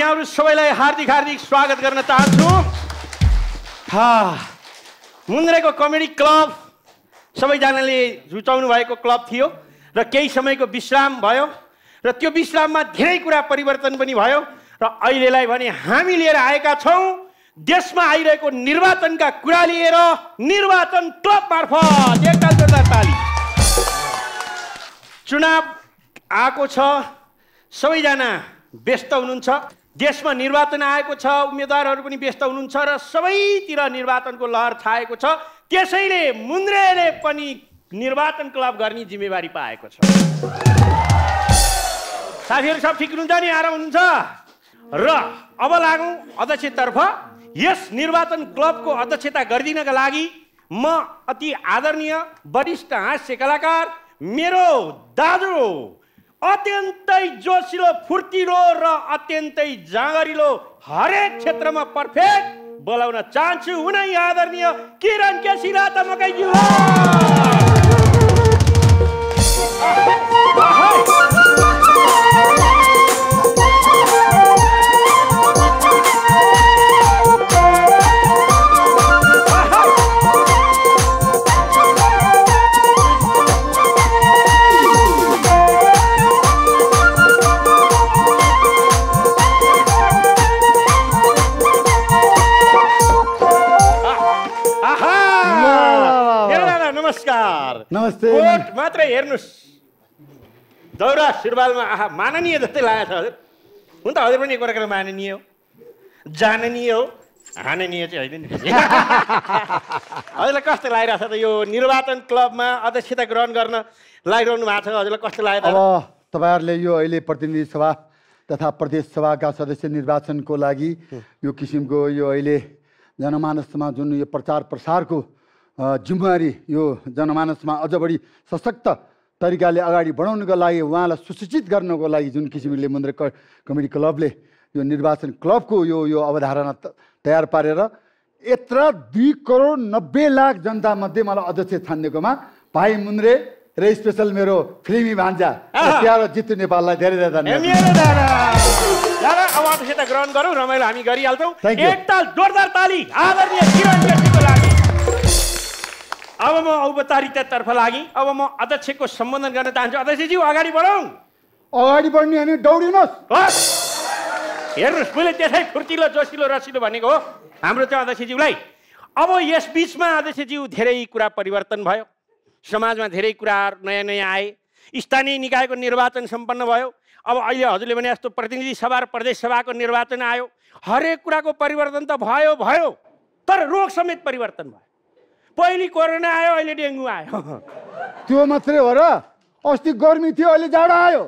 यहाँहरु सबैलाई हार्दिक हार्दिक स्वागत गर्न चाहन्छु। मुन्द्रेको कमेडी क्लब सबैजनाले रुचाउनु भएको क्लब थियो र केही समयको विश्राम भयो र त्यो विश्राममा धेरै कुरा परिवर्तन पनि भयो र अहिलेलाई भने हामी लिएर आएका छौं देशमा आइरहेको निर्वाचनका कुरा लिएर निर्वाचन क्लब मार्फत एकताल जोरदार ताली। चुनाव आएको छ, सबैजना व्यस्त हुनुहुन्छ, देशमा निर्वाचन आएको छ, उम्मेदवारहरू पनि व्यस्त हुनुहुन्छ र सबैतिर निर्वाचनको लहर छाएको छ। त्यसैले मुन्द्रेले पनि निर्वाचन क्लब गर्ने जिम्मेवारी पाएको छ। साथीहरू सब ठिक हुनुहुन्छ नि, आराम हुनुहुन्छ र अब लागौं अध्यक्षतर्फ। यस निर्वाचन क्लबको अध्यक्षता गरिदिनका लागि म अति आदरणीय वरिष्ठ हास्य कलाकार मेरो दाजु अत्यन्तै जोसिलो फुर्तिलो र अत्यन्तै जाँगरिलो हरेक क्षेत्रमा पर्फेक्ट बोलाउन चाहन्छु उनै आदरणीय किरण केसी राता मकैज्यू। नमस्ते। कोट मात्र हेर्नुस्, दौरा सुरुवालमा माननीय जस्तै लागेको छ हजुर। हुन त हजुर पनि एक प्रकारको माननीय हो, जाननीय हो, हाननीय चाहिँ होइन नि। हजुरलाई कस्तो लागिरहेछ त यो निर्वाचन क्लबमा अध्यक्षता ग्रहण गर्न लागिरहनु भएको छ? हजुरलाई कस्तो लाग्यो? अब तपाईहरुले यो अहिले प्रतिनिधि सभा तथा प्रदेश सभाका सदस्य निर्वाचनको लागि यो किसिमको यो अहिले जनमानसमा जुन यो प्रचार प्रसारको जिम्मेवारी यो जनमानसमा अझ बढी सशक्त तरिकाले अगाडि बढाउनको लागि उहाँलाई सुसूचित गर्नको लागि जुन किसिमले मुन्द्रे कमेडी क्लबले यो निर्वाचन क्लबको यो अवधारणा तयार पारेर यत्र 2,90,00,000 जनता मध्ये मलाई अध्यक्ष छान्नेकोमा भाइ मुन्द्रे र स्पेशल मेरो फिल्मी भान्जा प्यारो जितु नेपाललाई धेरै धेरै धन्यवाद। अब अध्यक्षता ग्रहण गरौँ, रमाइलो हामी गरिहाल्छौँ। एकताल जोरदार ताली आदरणीय किरण केसीको लागि। अब म औपचारिकतातर्फ लागि अब म अध्यक्षको सम्बोधन गर्न चाहन्छु। अध्यक्षज्यू अगाडि बढौँ। अगाडि बढ्ने अनि दौडिनुहोस्। हेर्नुहोस्, मैले त्यसै फुर्तिलो जोसिलो रसिलो भनेको हो हाम्रो चाहिँ अध्यक्षज्यूलाई। अब यस बिचमा अध्यक्षज्यू धेरै कुरा परिवर्तन भयो, समाजमा धेरै कुराहरू नयाँ नयाँ आए, स्थानीय निकायको निर्वाचन सम्पन्न भयो। अब अहिले हजुरले भने जस्तो प्रतिनिधि सभा र प्रदेश सभाको निर्वाचन आयो। हरेक कुराको परिवर्तन त भयो भयो, तर रोग समेत परिवर्तन भयो। पहिले कोरोना आयो, अहिले डेङ्गु आयो। त्यो मात्रै हो र? अस्ति गर्मी थियो, अहिले जाडो आयो।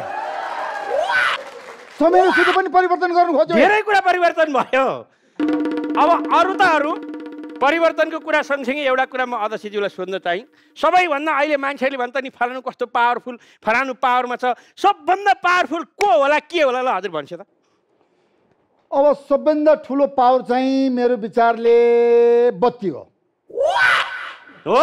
समयसित पनि परिवर्तन गर्नु खोज्यो। धेरै कुरा परिवर्तन भयो। अब अरू परिवर्तनको कुरा सँगसँगै एउटा कुरा म अध्यक्षज्यूलाई सोध्न चाहिँ, सबैभन्दा अहिले मान्छेले भन्छ नि फलानु कस्तो पावरफुल, फलानु पावरमा छ, सबभन्दा पावरफुल को होला, के होला ल हजुर भन्छ त? अब सबभन्दा ठुलो पावर चाहिँ मेरो विचारले बत्ती हो। हो?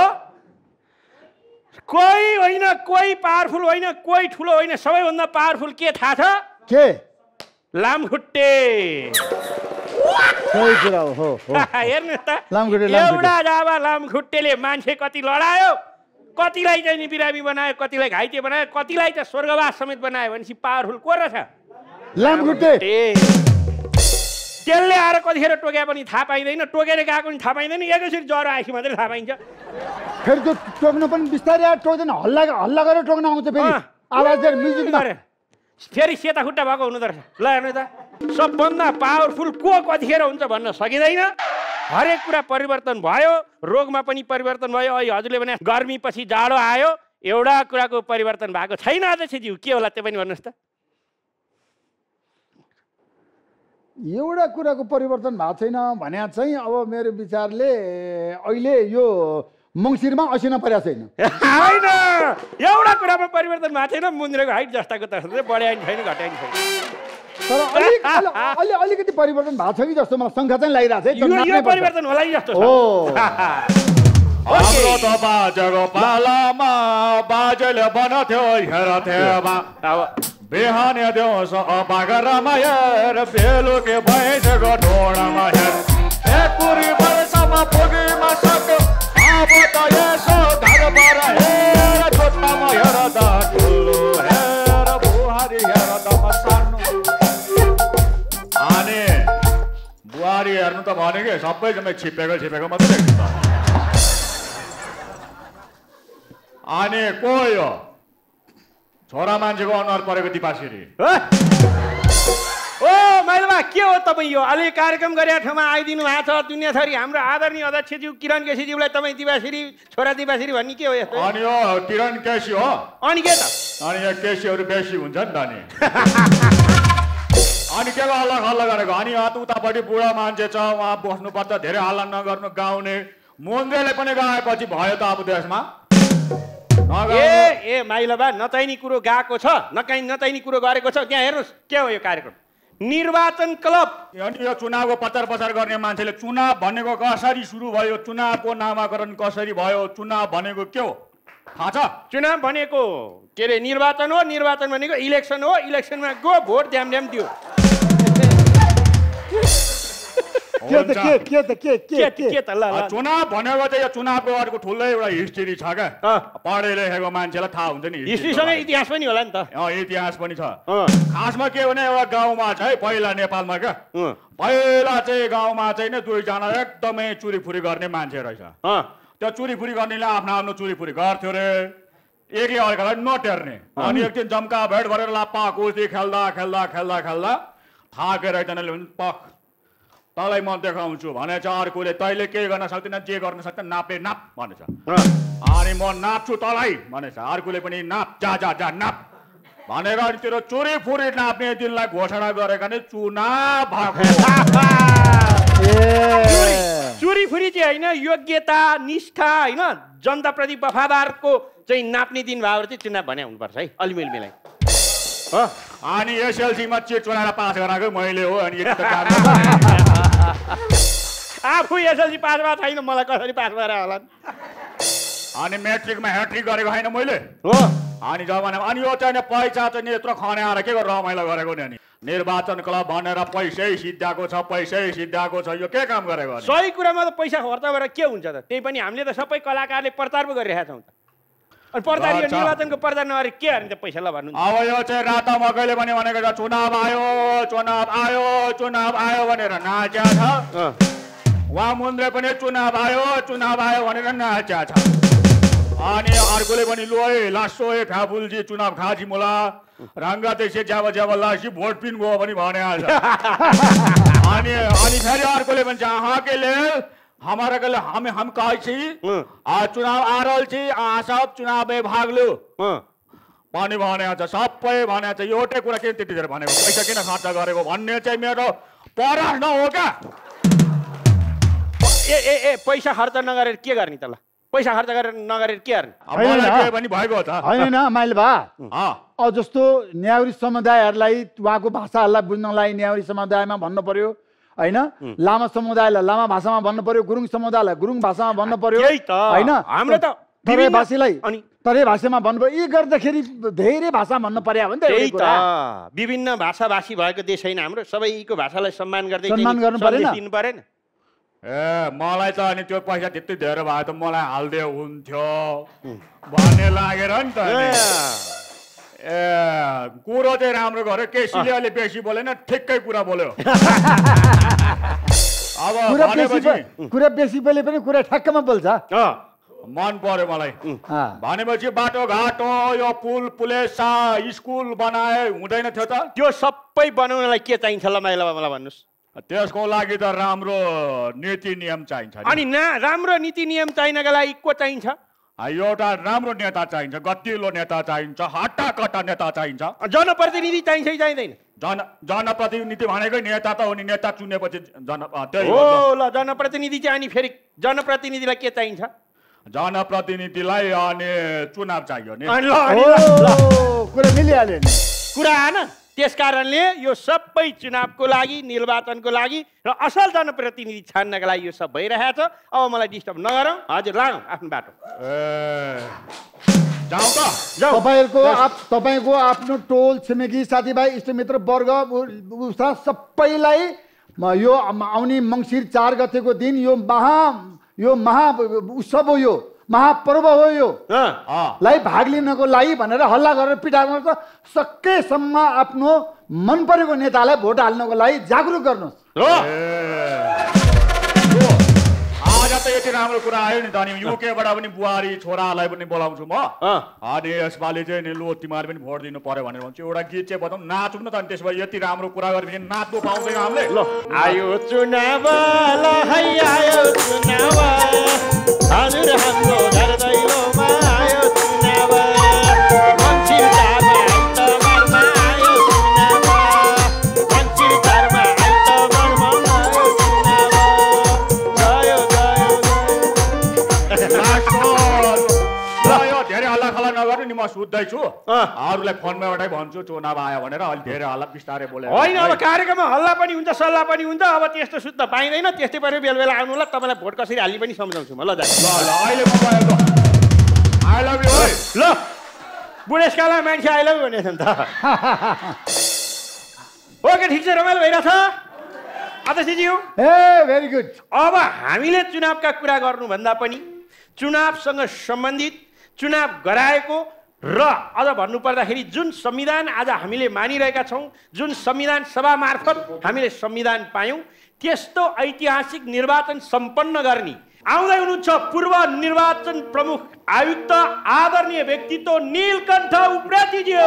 कोही होइन, कोही पावरफुल होइन, कोही ठुलो होइन, सबैभन्दा पावरफुल के थाहा छ? के? लामखुट्टे। सही कुरा हो। हेर्नुहोस् त, एउटा जाबा लामखुट्टेले मान्छे कति लडायो, कतिलाई चाहिँ नि बिरामी बनायो, कतिलाई घाइते बनायो, कतिलाई त स्वर्गवास समेत बनायो भनेपछि पावरफुल को रहेछ? लामखुट्टे। त्यसले आएर कतिखेर टोक्या पनि थाहा पाइँदैन, टोकेर गएको पनि थाहा पाइँदैन, एकैचोटि ज्वरो आएपछि मात्रै थाहा पाइन्छ। फेरि त्यो टोक्नु पनि बिस्तारै आएर टोक्दैन, हल्ला गरेर टोक्न आउँछ। फेरि आवाज दिएर म्युजिक गरे फेरि सेता खुट्टा भएको हुनु पर्छ। ल हेर्नु त, सबभन्दा पावरफुल को कतिखेर हुन्छ भन्न सकिँदैन। हरेक कुरा परिवर्तन भयो, रोगमा पनि परिवर्तन भयो। अहिले हजुरले भने गर्मी पछि जाडो आयो, एउटा कुराको परिवर्तन भएको छैन अध्यक्षज्यू, के होला त्यो पनि भन्नुहोस् त? एउटा कुराको परिवर्तन भएको छैन भने चाहिँ अब मेरो विचारले अहिले यो मङ्सिरमा असिना परेको छैन। होइन, एउटा कुरामा परिवर्तन भएको छैन, मुन्द्रेको हाइट जस्ताको तर्फ बढ्या नि छैन, घट्या नि छैन। तर अलिकति परिवर्तन भएको छ कि जस्तो मलाई शङ्का चाहिँ लागिरहेको छ। यो परिवर्तन होला कि जस्तो छ। हाम्रो त बाजेको पालामा बाजेले बनाउँथ्यो हेर्थ्योमा। बिहान देउँछ अपागरमा हेर बेलुके भैँसको ढोडामा हेर एकुरी वर्षमा पुगीमा सक्यो अब त यसो घरबाट हेर छोटामा हेर त ठुलो हेर बुहारी हेर त सानो अनि बुहारी हेर्नु त भनेको सबै जम्मै छिपेको मात्रै देख्छ त अनि को यो छोरा मान्छेको अनुहार परेको दिपासिरी ओ माइलबा के हो तपाईँ यो अलि कार्यक्रम गरेर ठाउँमा आइदिनु भएको छ दुनियाँथरी हाम्रो आदरणीय अध्यक्षज्यू किरण केसीज्यूलाई तपाईँ दिपासिरी छोरा दिपासिरी भन्ने के हो यस्तो अनि यो किरण केसी हो अनि के त अनि यो केसीहरू बेसी हुन्छ नि त अनि अनि के को हल्ला खल्ला गरेको अनि उतापट्टि बुढा मान्छे छ उहाँ बस्नुपर्छ धेरै हल्ला नगर्नु गाउने मन्दिरले पनि गाएपछि भयो त अब देशमा ए माइलबा नचाहिने कुरो गएको छ नचाहिने कुरो गरेको छ त्यहाँ हेर्नुहोस् के हो यो कार्यक्रम निर्वाचन क्लब अनि यो चुनावको प्रचार प्रसार गर्ने मान्छेले चुनाव भनेको कसरी सुरु भयो चुनावको नामाकरण कसरी भयो चुनाव भनेको के हो थाहा छ चुनाव भनेको के अरे निर्वाचन हो निर्वाचन भनेको इलेक्सन हो इलेक्सनमा गो भोट ध्याम दियो चुनाव भनेको चाहिँ यो चुनावको अर्को ठुलो एउटा हिस्ट्री छ क्या पढे लेखेको मान्छेलाई थाहा हुन्छ नि हिस्ट्रीसँगै इतिहास पनि होला नि त इतिहास पनि छ खासमा के भने एउटा गाउँमा चाहिँ पहिला नेपालमा क्या पहिला चाहिँ गाउँमा चाहिँ नि दुईजना एकदमै चुरीफुरी गर्ने मान्छे रहेछ त्यो चुरीफुरी गर्नेले आफ्नो चुरीफुरी गर्थ्यो रे एकले अर्कालाई नटेर्ने अनि एक दिन जम्का भेट गरेर लाप्पा कुस्ती खेल्दा खेल्दा खेल्दा खेल्दा थाकेर एकजनाले पख तँलाई म देखाउँछु भनेछ अर्कोले तैँले केही गर्न सक्दैन जे गर्न सक्दैन नापे नाप भनेछ अनि म नाप्छु तँलाई भनेछ अर्कोले पनि नाप जा जा जा नाप भनेर अनि तेरो चोरी फुरी नाप्ने दिनलाई घोषणा गरेका नै चुनाव भएको चोरी फुरी चाहिँ होइन योग्यता निष्ठा होइन जनताप्रति वफादारको चाहिँ नाप्ने दिन भएर चाहिँ चुनाव भने हुनुपर्छ है अलि मिलाई अनि एसएलसीमा चिट चुनाएर पास गराएको मैले हो अनि आफू एसएलसी पास भएको छैन मलाई कसरी पास भएर होला अनि मेट्रिकमा ह्याट्रिक गरेको होइन मैले हो अनि जमाना अनि यो चाहिँ पैसा चाहिँ यत्रो खने आएर के गरेर रमाइलो गरेको नि अनि निर्वाचन क्लब भनेर पैसै सिद्धाएको छ यो के काम गरेको सही कुरामा त पैसा खर्च गरेर के हुन्छ त त्यही पनि हामीले त सबै कलाकारले प्रचार पो गरिरहेका छौँ त अनि प्रचार यो निर्वाचनको प्रचार नगरे के गर्ने त पैसा ल भन्नु अब यो चाहिँ राता मकैले पनि भनेको छ चुनाव आयो भनेर नाच्या छ उहाँ मुन्द्रे पनि चुनाव आयो भनेर नाच्या छ अनि अर्कोले पनि लोए लासोए फ्याफुलजी चुनाव खाजी मुला रंगा त्यसै ज्याब लासी भोट पिन गयो पनि भने आज अनि फेरि अर्कोले भन्छ अहाँ के ले हमारा के हम कहै छी चुनाव आ रहल छी अहाँ सब चुनाव में भाग लो पनि भने छ सबै भने छ एउटै कुरा के त्यति धेरै भनेको पैसा किन खर्च गरेको भन्ने चाहिँ मेरो प्रश्न हो क्या ए पैसा खर्च नगरेर के गर्ने त ल पैसा खर्च नगरेर के गर्ने पनि भएको छ होइन माइल भा जस्तो न्याउरी समुदायहरूलाई उहाँको भाषाहरूलाई बुझ्नलाई न्याउरी समुदायमा भन्नु पर्यो हैन लामा समुदायलाई लामा भाषामा भन्नु पर्यो गुरुङ समुदायलाई गुरुङ भाषामा भन्नु पर्यो हैन हाम्रो त तराई भाषीलाई तराई भाषामा भन्नु पर्यो यी गर्दाखेरि धेरै भाषा भन्नु पर्यो भने त्यही त विभिन्न भाषाभाषी भएको देश हैन हाम्रो सबैको भाषालाई सम्मान गर्दै गर्नु परेन ए मलाई त अनि त्यो पैसा त्यति धेरै भयो त मलाई हाल्दे हुन्थ्यो भन्ने लागेर नि त ए कुरो चाहिँ राम्रो गर्यो केसीले अहिले बेसी बोलेन ठिक्कै कुरा बोल्यो अब कुरा बेसी बोले पनि कुरा ठ्याक्कमा बोल्छ मन पर्यो मलाई भनेपछि बाटोघाटो यो पुल पुलेसा स्कुल बनाए हुँदैन थियो त त्यो सबै बनाउनलाई के चाहिन्छ ल माइला मलाई भन्नुहोस् त्यसको लागि त राम्रो नीति नियम चाहिन्छ अनि राम्रो नीति नियम चाहिनका लागि को चाहिन्छ एउटा राम्रो नेता चाहिन्छ गतिलो नेता चाहिन्छ हट्टाकट्टा नेता चाहिन्छ जनप्रतिनिधि चाहिन्छ कि चाहिँदैन जनप्रतिनिधि भनेकै नेता त हो नि नेता चुनेपछि त्यही हो ल जनप्रतिनिधि चाहिँ अनि फेरि जनप्रतिनिधिलाई के चाहिन्छ जनप्रतिनिधिलाई अनि चुनाव चाहियो नि कुरा मिलिहाल्यो नि कुरा आएन त्यस कारणले यो सबै चुनावको लागि निर्वाचनको लागि र असल जनप्रतिनिधि छान्नका लागि यो सब भइरहेछ अब मलाई डिस्टर्ब नगरौँ हजुर लागौँ आफ्नो बाटो जाऊ त जाऊ तपाईँको आफ्नो टोल छिमेकी साथीभाइ इष्टमित्र वर्ग उसमा सबैलाई यो आउने मङ्सिर 4 गतेको दिन यो महा उत्सव हो, यो महापर्व हो, यो लाई भाग लिनको लागि भनेर हल्ला गरेर पिटाउनु सकेसम्म आफ्नो मन परेको नेतालाई भोट हाल्नको लागि जागरुक गर्नुहोस्। आज त यति राम्रो कुरा आयो नि त अनि युकेबाट पनि बुहारी छोरालाई पनि बोलाउँछु म अनि यसपालि चाहिँ नि लो तिमीहरू पनि भोट दिनु पर्यो भनेर भन्छु। एउटा गीत चाहिँ बताउँ नाचौँ न त अनि त्यसपछि यति राम्रो कुरा गरेपछि नाच्नु पाउँदैन हामीले। ल आयो चुनाव ल है आयो चुनाव हजुर हाम्रो घर दैलोमा आयो चुनाव मङ्सिर 4मा आइतबारमा आयो चुनाव मङ्सिर 4मा आइतबारमा आयो चुनाव गयो यो धेरै हल्ला खल्ला नगर्नु नि म सुत्दैछु अरूलाई फोनमा एउटै भन्छु चुनाव आयो भनेर अहिले धेरै हल्ला बिस्तारै बोले होइन। अब कार्यक्रममा हल्ला पनि हुन्छ सल्लाह पनि हुन्छ। अब त्यस्तो सुत्न पाइँदैन। त्यस्तै पारेर बेला बेला आउनु ल तपाईँलाई भोट कसरी हाल्ने पनि सम्झाउँछु म। ल अहिले आई लभ यु ल बुढेसकालमा मान्छे आई लभ यु भनेको नि त। ओके ठिक छ रमाइलो भइरहेछ अध्यक्षज्यू। Very good. अब हामीले चुनावका कुरा गर्नुभन्दा पनि चुनावसँग सम्बन्धित चुनाव गराएको र अझ भन्नुपर्दाखेरि जुन संविधान आज हामीले मानिरहेका छौँ, जुन संविधान सभा मार्फत हामीले संविधान पायौँ, त्यस्तो ऐतिहासिक निर्वाचन सम्पन्न गर्ने आउँदै हुनुहुन्छ पूर्व निर्वाचन प्रमुख आयुक्त आदरणीय व्यक्तित्व नीलकण्ठ उप्रेतीज्यू।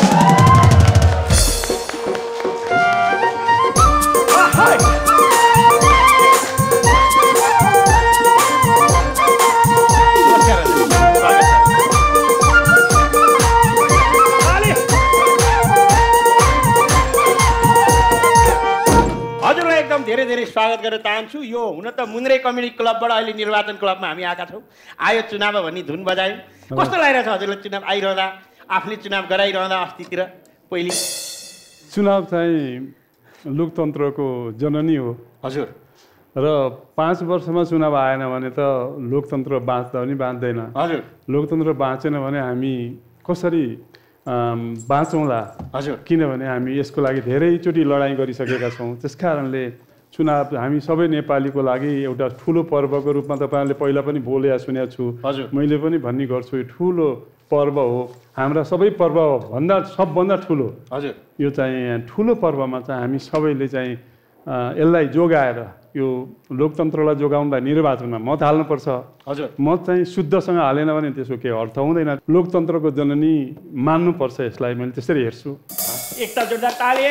हजुरलाई एकदम धेरै धेरै स्वागत गर्न चाहन्छु। यो हुन त मुन्द्रे कम्युनिटी क्लबबाट अहिले निर्वाचन क्लबमा हामी आएका छौँ। आयो चुनाव भन्ने धुन बजायौँ। कस्तो लागिरहेछ हजुरलाई चुनाव आइरहँदा, आफूले चुनाव गराइरहँदा अस्तितिर? पहिले चुनाव चाहिँ लोकतन्त्रको जननी हो हजुर, र 5 वर्षमा चुनाव आएन भने त लोकतन्त्र बाँच्दा पनि बाँच्दैन। हजुर, लोकतन्त्र बाँचेन भने हामी कसरी बाँचौँला? हजुर, किनभने हामी यसको लागि धेरैचोटि लडाइँ गरिसकेका छौँ। त्यस कारणले चुनाव हामी सबै नेपालीको लागि एउटा ठुलो पर्वको रूपमा तपाईँहरूले पहिला पनि बोले सुनेको छु, हजुर, मैले पनि भन्ने गर्छु, यो ठुलो पर्व हो। हाम्रा सबै पर्वभन्दा सबभन्दा ठुलो हजुर, यो चाहिँ ठुलो पर्वमा चाहिँ हामी सबैले चाहिँ यसलाई जोगाएर यो लोकतन्त्रलाई जोगाउनलाई निर्वाचनमा मत हाल्नुपर्छ। हजुर, मत चाहिँ शुद्धसँग हालेन भने त्यसको केही अर्थ हुँदैन। लोकतन्त्रको जननी मान्नुपर्छ यसलाई, मैले त्यसरी हेर्छु। एकता जोरदार ताली।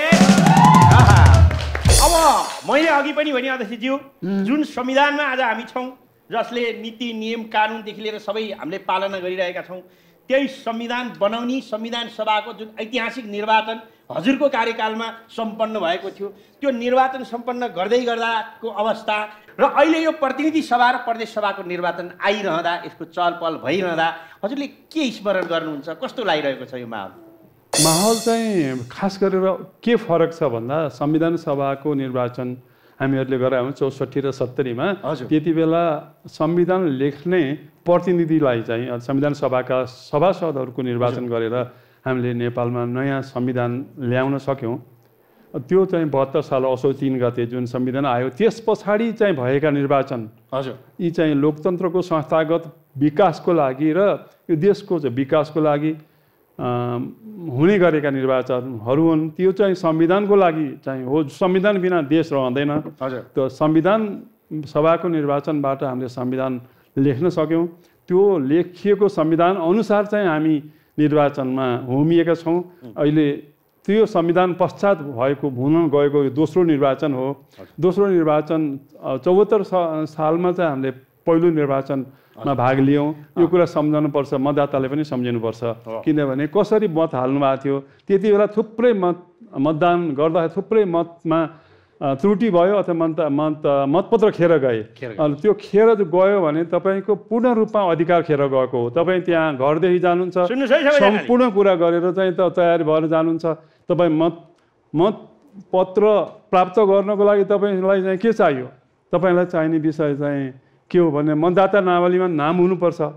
अब मैले अघि पनि भने अध्यक्षज्यू, जुन संविधानमा आज हामी छौँ, जसले नीति नियम कानुनदेखि लिएर सबै हामीले पालना गरिरहेका छौँ, त्यही संविधान बनाउने संविधान सभाको जुन ऐतिहासिक निर्वाचन हजुरको कार्यकालमा सम्पन्न भएको थियो, त्यो निर्वाचन सम्पन्न गर्दै गर्दाको अवस्था र अहिले यो प्रतिनिधि सभा र प्रदेश सभाको निर्वाचन आइरहँदा, यसको चलपल भइरहँदा हजुरले के स्मरण गर्नुहुन्छ? कस्तो लागिरहेको छ यो माहौल? माहौल चाहिँ खास गरेर के फरक छ भन्दा, संविधान सभाको निर्वाचन हामीहरूले गरायौँ 64 र 70मा। त्यति बेला संविधान लेख्ने प्रतिनिधिलाई चाहिँ संविधान सभाका सभासदहरूको निर्वाचन गरेर हामीले नेपालमा नयाँ संविधान ल्याउन सक्यौँ। त्यो चाहिँ 72 साल असोज 3 गते जुन संविधान आयो, त्यस पछाडि चाहिँ भएका निर्वाचन हजुर, यी चाहिँ लोकतन्त्रको संस्थागत विकासको लागि र यो देशको चाहिँ विकासको लागि हुने गरेका निर्वाचनहरू हुन्। त्यो चाहिँ संविधानको लागि चाहिँ हो। संविधान बिना देश रहँदैन। त्यो संविधान सभाको निर्वाचनबाट हामीले संविधान लेख्न सक्यौँ। त्यो लेखिएको संविधान अनुसार चाहिँ हामी निर्वाचनमा होमिएका छौँ। अहिले त्यो संविधान पश्चात भएको हुन गएको यो दोस्रो निर्वाचन हो। दोस्रो निर्वाचन 74 सालमा चाहिँ हामीले पहिलो निर्वाचनमा भाग लियौँ। यो कुरा सम्झाउनुपर्छ, मतदाताले पनि सम्झिनुपर्छ। किनभने कसरी मत हाल्नु भएको थियो, त्यति बेला थुप्रै मतदान गर्दाखेरि थुप्रै मतमा त्रुटि भयो अथवा मतपत्र खेर गए। अनि त्यो खेर गयो भने तपाईँको पूर्ण रूपमा अधिकार खेर गएको हो। तपाईँ त्यहाँ घरदेखि जानुहुन्छ, सम्पूर्ण कुरा गरेर चाहिँ त तयारी भएर जानुहुन्छ। तपाईँ मतपत्र प्राप्त गर्नको लागि तपाईँलाई चाहिँ के चाहियो? तपाईँलाई चाहिने विषय चाहिँ के हो भने मतदाता नावलीमा नाम हुनुपर्छ।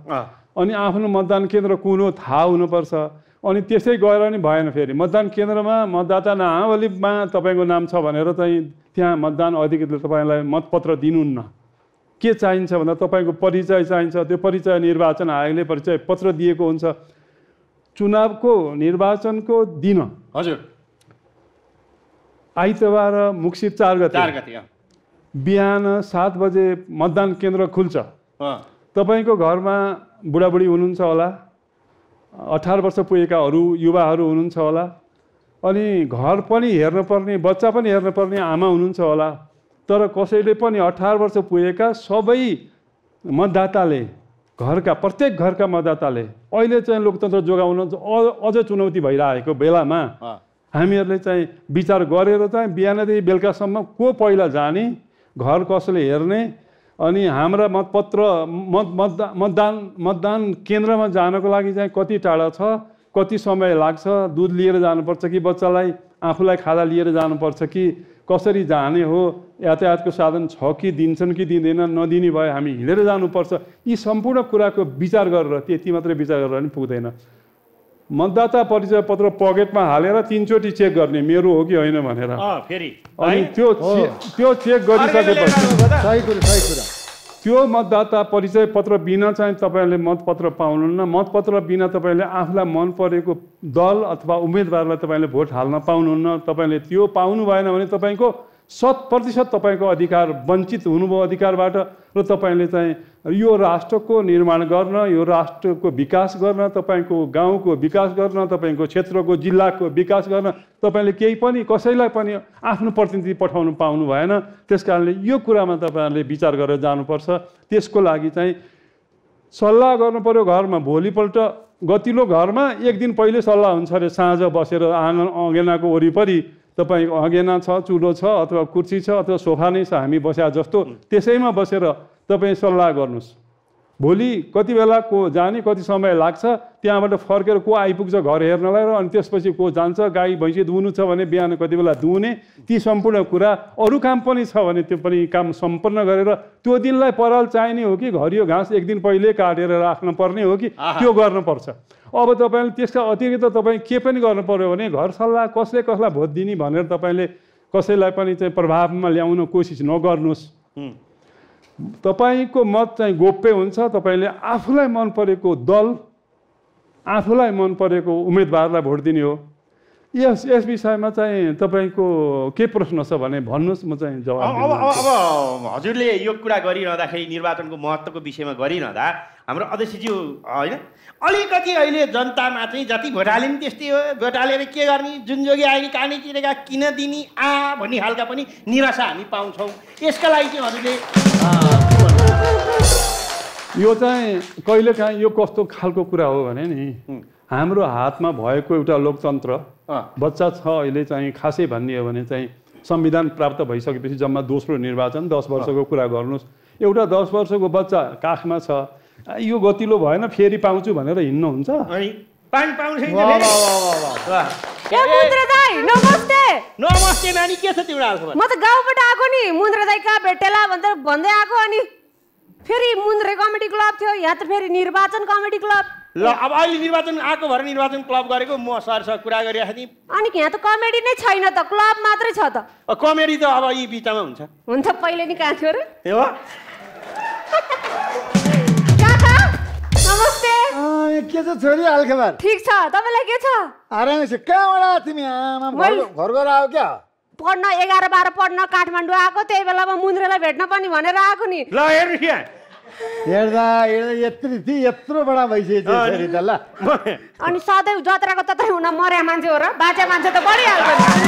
अनि आफ्नो मतदान केन्द्र कुन हो थाहा हुनुपर्छ। अनि त्यसै गएर नि भएन, फेरि मतदान केन्द्रमा मतदाता नावलीमा तपाईँको नाम छ भनेर चाहिँ त्यहाँ मतदान अधिकारीले तपाईँलाई मतपत्र दिनुहुन्न। के चाहिन्छ भन्दा तपाईँको परिचय चाहिन्छ। त्यो परिचय निर्वाचन आयोगले परिचय पत्र दिएको हुन्छ। चुनावको निर्वाचनको दिन हजुर आइतबार मुक्सिर 4 गते बिहान 7 बजे मतदान केन्द्र खुल्छ। तपाईँको घरमा बुढाबुढी हुनुहुन्छ होला, 18 वर्ष पुगेकाहरू युवाहरू हुनुहुन्छ होला, अनि घर पनि हेर्नुपर्ने बच्चा पनि हेर्नुपर्ने आमा हुनुहुन्छ होला। तर कसैले पनि 18 वर्ष पुगेका सबै मतदाताले, घरका प्रत्येक घरका मतदाताले अहिले चाहिँ लोकतन्त्र जोगाउन अझ चुनौती भइरहेको बेलामा हामीहरूले चाहिँ विचार गरेर चाहिँ बिहानदेखि बेलुकासम्म को पहिला जाने, घर कसले हेर्ने, अनि हाम्रा मतपत्र मतदान केन्द्रमा जानको लागि चाहिँ कति टाढा छ, कति समय लाग्छ, दुध लिएर जानुपर्छ कि बच्चालाई आफूलाई खाजा लिएर जानुपर्छ कि कसरी जाने हो, यातायातको साधन छ कि दिन्छन् कि दिँदैन, नदिने भए हामी हिँडेर जानुपर्छ। यी सम्पूर्ण कुराको विचार गरेर त्यति मात्रै विचार गरेर पनि पुग्दैन। मतदाता परिचय पत्र पकेटमा हालेर 3 चोटि चेक गर्ने मेरो हो कि होइन भनेर, अनि त्यो चेक गरिसकेपछि त्यो मतदाता परिचय पत्र बिना चाहिँ तपाईँले मतपत्र पाउनुहुन्न। मतपत्र बिना तपाईँले आफूलाई मन परेको दल अथवा उम्मेदवारलाई तपाईँले भोट हाल्न पाउनुहुन्न। तपाईँले त्यो पाउनु भएन भने तपाईँको 100% तपाईँको अधिकार वञ्चित हुनुभयो अधिकारबाट, र तपाईँले चाहिँ यो राष्ट्रको निर्माण गर्न, यो राष्ट्रको विकास गर्न, तपाईँको गाउँको विकास गर्न, तपाईँको क्षेत्रको जिल्लाको विकास गर्न तपाईँले केही पनि कसैलाई पनि आफ्नो प्रतिनिधि पठाउनु पाउनु भएन। त्यस कारणले यो कुरामा तपाईँहरूले विचार गरेर जानुपर्छ। त्यसको लागि चाहिँ सल्लाह गर्नु पर्यो घरमा। भोलिपल्ट गतिलो घरमा 1 दिन पहिले सल्लाह हुन्छ अरे, साँझ बसेर आँगन अँगेनाको वरिपरि तपाईँको अँगेना छ, चुलो छ, अथवा कुर्सी छ, अथवा सोफा नै छ हामी बस्या जस्तो, त्यसैमा बसेर तपाईँ सल्लाह गर्नुहोस्। भोलि कति बेला को जाने, कति समय लाग्छ, त्यहाँबाट फर्केर को आइपुग्छ घर हेर्नलाई, र अनि त्यसपछि को जान्छ, गाई भैँसी दुहुनु छ भने बिहान कति बेला दुहुने, ती सम्पूर्ण कुरा। अरू काम पनि छ भने त्यो पनि काम सम्पन्न गरेर त्यो दिनलाई पराल चाहिने हो कि घरियो घाँस 1 दिन पहिले काटेर राख्न पर्ने हो कि त्यो गर्नुपर्छ। अब तपाईँले त्यसका अतिरिक्त तपाईँ के पनि गर्नु पर्यो भने घर सल्लाह कसले कसलाई भोट दिने भनेर तपाईँले कसैलाई पनि चाहिँ प्रभावमा ल्याउन कोसिस नगर्नुहोस्। तपाईँको मत चाहिँ गोप्य हुन्छ। तपाईँले आफूलाई मन परेको दल, आफूलाई मन परेको उम्मेदवारलाई भोट दिने हो। यस विषयमा चाहिँ तपाईँको के प्रश्न छ भने भन्नुहोस्, म चाहिँ जवाब दिन्छु। अब हजुरले यो कुरा गरिरहँदाखेरि, निर्वाचनको महत्त्वको विषयमा गरिरहँदा हाम्रो अध्यक्षज्यू होइन अलिकति अहिले जनतामा चाहिँ जति भोट हाले नि त्यस्तै हो, भोट हालेर के गर्ने, जुन जोगी आउने काने चिरेका किन दिने भन्ने खालका पनि निराशा हामी पाउँछौँ। यसका लागि चाहिँ हजुरले यो चाहिँ कहिलेकाहीँ यो कस्तो खालको कुरा हो भने नि, हाम्रो हातमा भएको एउटा लोकतन्त्र बच्चा छ अहिले चाहिँ खासै भन्ने हो भने चाहिँ संविधान प्राप्त भइसकेपछि जम्मा दोस्रो निर्वाचन 10 वर्षको कुरा गर्नुहोस्। एउटा 10 वर्षको बच्चा काखमा छ, यो गतिलो भएन फेरि पाउँछु भनेर हिँड्नु हुन्छ? पानी पाउनु छैन फेरि? मुन्द्रे दाइ नमस्ते। नमस्ते नानी, के छ तिम्रो हालखबर? म त गाउँबाट आएको नि, मुन्द्रे दाइ कहाँ भेटेला भनेर भन्दै आएको, अनि फेरि मुन्द्रे कमेडी क्लब थियो, यहाँ त फेरि निर्वाचन कमेडी क्लब। ल अब अहिले निर्वाचन आएको भएर निर्वाचन क्लब गरेको म सरसँग कुरा गरिरहेको थिएँ। अनि यहाँ त कमेडी नै छैन त, क्लब मात्रै छ त। कमेडी त अब यी बिचमा हुन्छ। हुन्छ, पहिले नि कहाँ थियो र? ए हो काका नमस्ते। के छ छोरी हालखबर? ठिक छ, तपाईलाई के छ? आरामै छ। कहाँबाट तिमी? आमा घर घर आयो क्या? पढ्न 11-12 पढ्न काठमाडौँ आएको, त्यही बेलामा मुन्द्रेलाई भेट्न पनि भनेर आएको नि। ल हेर्नु यहाँ हेर्दा यत्रो बडा भइसकेछ छोरी त। ल अनि सधैँ जत्राको तत्रै हुन मर्या मान्छे हो र? बाँचे मान्छे त बढिहाल्छ।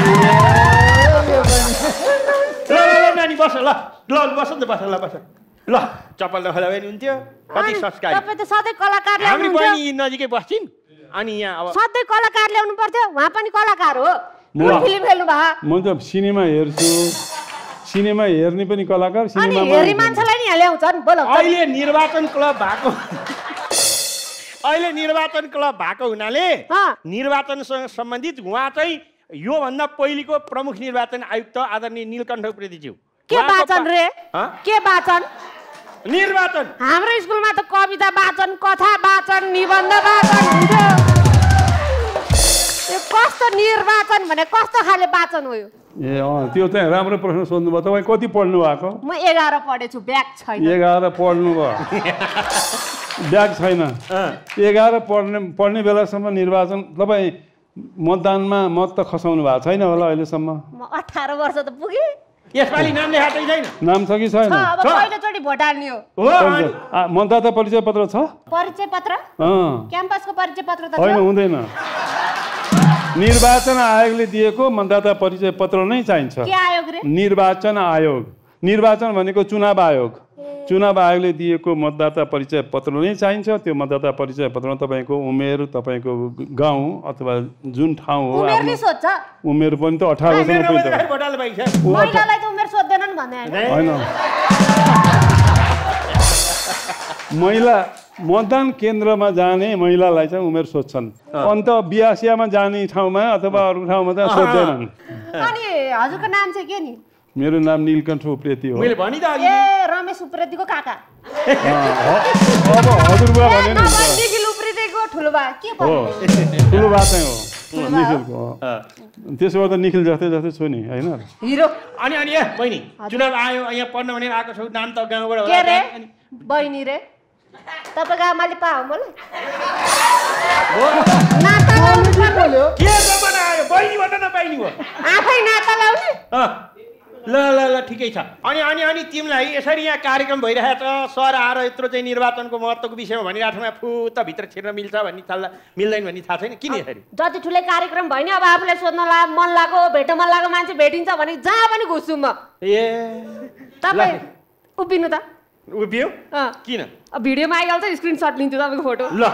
ल नानी बस, ल ल बस नि त, बस ल बस ल। चप्पल नखोला पनि हुन्थ्यो, कति संस्कार। तपाईँ त सधैँ कलाकार हामी ल्याउनुहुन्छ। पनि नजिकै बस्छिन्, अनि यहाँ अब सधैँ कलाकार ल्याउनु पर्थ्यो, उहाँ पनि कलाकार हो। फिल्म हेर्नु भए? म त सिनेमा हेर्छु, सिनेमा हेर्ने पनि कलाकार, अनि हेर्ने मान्छेलाई नि यहाँ ल्याउँछन्। बोल, अहिले निर्वाचन क्लब भएको अहिले निर्वाचन क्लब भएको हुनाले निर्वाचनसँग सम्बन्धित उहाँ चाहिँ योभन्दा पहिलेको प्रमुख निर्वाचन आयुक्त आदरणीय नीलकण्ठ उप्रेतीज्यू के वाचन रे? के वाचन? निर्वाचन हाम्रो स्कुलमा त कविता वाचन कथा वाचन निबन्ध वाचन हुन्थ्यो यो कस्तो निर्वाचन भने कस्तो खाले वाचन हो यो ए त्यो चाहिँ राम्रो प्रश्न सोध्नुभयो तपाईँ कति पढ्नु भएको म 11 पढेछु ब्याक छैन 11 पढ्नुभयो ब्याग छैन 11 पढ्ने बेलासम्म निर्वाचन तपाईँ मतदानमा मत त खसाउनु भएको छैन होला अहिलेसम्म म 18 वर्ष त पुगे यसपालि नाम लेखाएकै छैन नाम छ कि छैन अब पहिलोचोटि भोट हाल्ने हो मतदाता परिचय पत्र छ परिचय पत्र क्याम्पसको परिचय पत्र त होइन हुँदैन निर्वाचन आयोगले दिएको मतदाता परिचय पत्र नै चाहिन्छ के आयोग रे निर्वाचन आयोग निर्वाचन भनेको चुनाव आयोग चुनाव आयोगले दिएको मतदाता परिचय पत्र नै चाहिन्छ त्यो मतदाता परिचय पत्रमा तपाईँको उमेर तपाईँको गाउँ अथवा जुन ठाउँ हो उमेर नि सोध्छ उमेर पनि त 18 वर्ष महिलालाई त उमेर सोध्दैनन् भन्ने हैन महिला मतदान केन्द्रमा जाने महिलालाई चाहिँ उमेर सोध्छन् अन्त बिहासियामा जाने ठाउँमा अथवा अरू ठाउँमा चाहिँ सोध्दैनन् अनि हजुरको नाम चाहिँ के नि मेरो नाम नीलकण्ठ उप्रेती हो मैले भनि त अघि ए रमेश उप्रेतीको काका अब हजुरबुवा भने नि निखिल उप्रेतीको ठुलो बा के हो ठुलो बा चाहिँ हो निखिलको त्यसो भए त निखिल जस्तै जस्तै छु नि हैन हिरो अनि अनि ए बहिनी चुनाव आयो यहाँ पढ्न भनेर आएको छौ नाम त गाउँबाट के रे होला बहिनी रे तपाईको आमाले पाओ मलाई नाता लाउनु पर्यो के जमाना आयो बहिनी भन्न नपाइनी हो आफै नाता लाउने ल ल ल ठिकै छ अनि अनि अनि तिमीलाई यसरी यहाँ कार्यक्रम भइरहेको छ सर आएर यत्रो चाहिँ निर्वाचनको महत्त्वको विषयमा भनिरहेको ठाउँमा फुत्त भित्र छिर्न मिल्छ भन्ने थाल्दा मिल्दैन भन्ने थाहा छैन किन यसरी जति ठुलै कार्यक्रम भयो नि अब आफूलाई सोध्न मन लाग्यो भेट्न मन लाग्यो मान्छे भेटिन्छ भने जहाँ पनि घुस्छु म ए तपाईँ उभिनु त उभियो किन अब भिडियोमा आइहाल्छ स्क्रिनसट लिन्छु तपाईँको फोटो ल